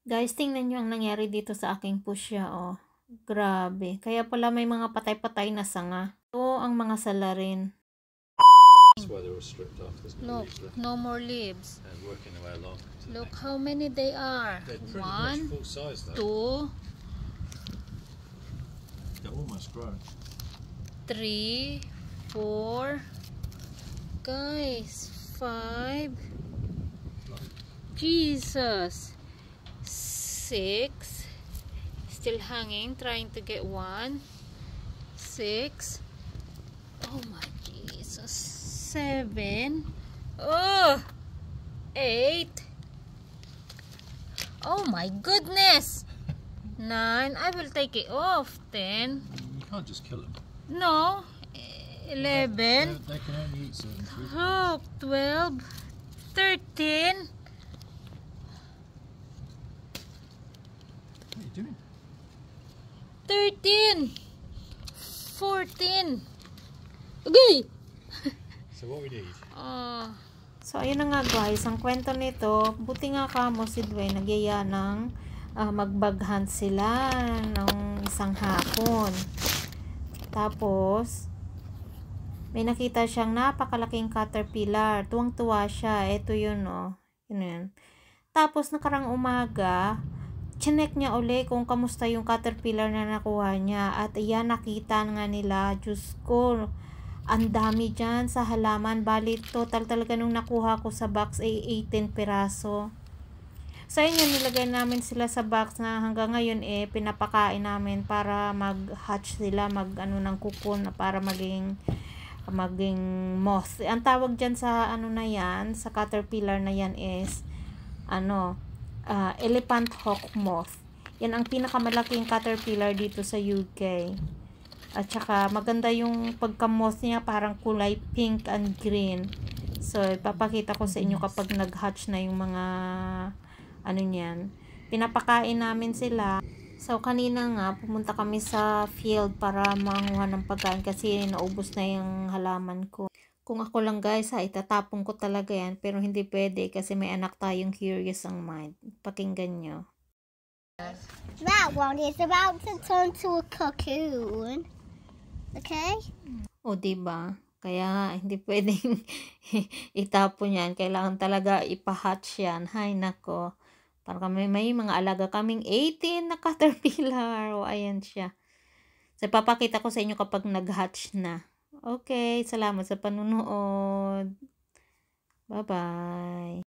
Guys, tingnan nyo ang nangyari dito sa aking pusya, oh. Grabe. Kaya pala may mga patay-patay na sanga. Ito ang mga salarin. That's why they're all stripped off. There's no Look, leaves left. no more leaves. And working their way along. Look how many they are. They're pretty One, much full size though. 2, They're almost grown. 3, 4, guys, 5, Jesus, 6, still hanging, trying to get 1, 6, oh my Jesus, 7, oh, 8, oh my goodness, 9, I will take it off, 10, You can't just kill them. no, 11, They can only eat certain food. oh, 12, 13, What are you doing? 13, 14, okay. So what we need? So ayun na nga guys, ang kwento nito, buti nga kamo si Dwayne nagyaya ng magbaghan sila ng isang hapon. Tapos may nakita siyang napakalaking caterpillar. Tuwang-tuwa siya. Ito yun, oh. Yun. Tapos nakarang umaga, chinek niya uli kung kamusta yung caterpillar na nakuha niya. At iyan, nakita nga nila. Diyos ko, ang dami dyan sa halaman. Bali, total talaga nung nakuha ko sa box ay 18 piraso. So, yun, nilagay namin sila sa box na hanggang ngayon pinapakain namin para mag-hatch sila, mag-ano ng cocoon para maging moth. Ang tawag dyan sa na yan, sa caterpillar na yan is elephant hawk moth. Yan ang pinakamalaking caterpillar dito sa UK. At saka maganda yung pagka-moth niya, parang kulay pink and green. So ipapakita ko sa inyo kapag nag-hatch na yung mga niyan. Pinapakain namin sila. So, kanina nga, pumunta kami sa field para manguha ng pagkain kasi naubos na yung halaman ko. Kung ako lang guys, itatapon ko talaga yan. Pero hindi pwede kasi may anak tayong curious ang mind. Pakinggan nyo. That one is about to turn to a cocoon. Okay? O, diba? Kaya hindi pwedeng itapon yan. Kailangan talaga ipahatch yan. Hay nako. Para may mga alaga kaming 18 na caterpillar. O, ayan siya. So, papakita ko sa inyo kapag nag-hatch na. Okay, salamat sa panunood. Bye-bye.